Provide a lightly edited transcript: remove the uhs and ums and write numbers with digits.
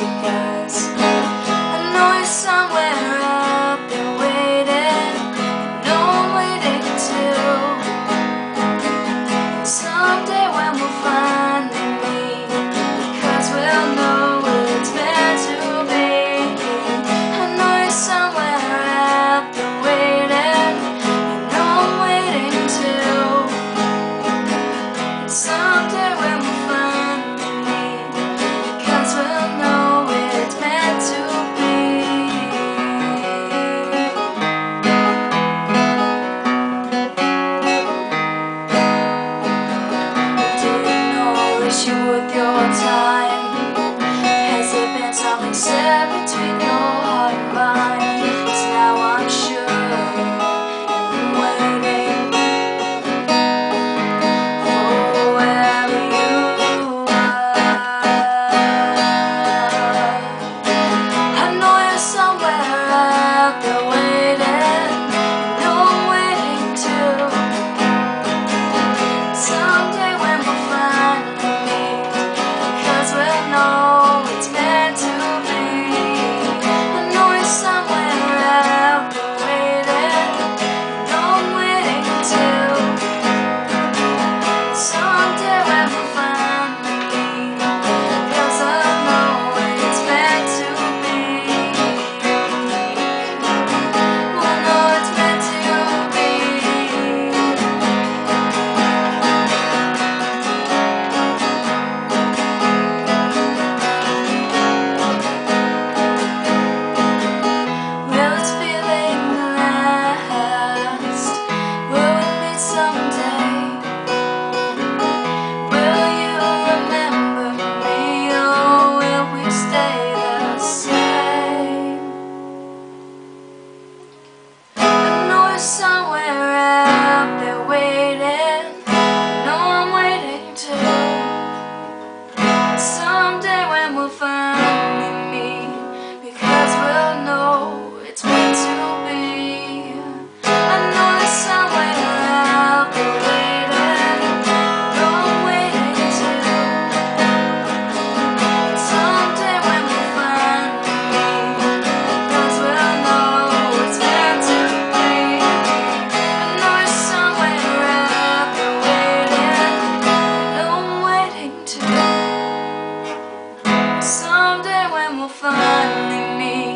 because I know you're somewhere out there waiting. You know I'm waiting too. Someday when we'll finally meet, because we'll know it's meant to be. I know you're somewhere out there waiting. You know I'm waiting too. Someday when we'll finally meet, because we'll know it's meant to be. Didn't notice you with your time. Has there been something said between your heart and mine? 'Cause now I'm sure and waiting for wherever you are. I know you're somewhere out there waiting. You know I'm waiting too. Someday when we'll finally meet, because we'll know it's meant to be. I know you're somewhere out there waiting. You know I'm waiting too. Someday when we'll finally meet, because I know it's meant to be. I know it's meant to be. Will this feeling last? Will we meet someday? Will you remember me, or will we stay the same? I know you're somewhere out there waiting. I know I'm waiting too. Someday when we'll finally meet, because we'll know it's meant to be. I know there's somewhere out there waiting. I know I'm waiting too. Someday when we'll finally meet, because we'll know it's meant to be. I know there's somewhere out there waiting. I know I'm waiting too. Someday when we'll finally meet.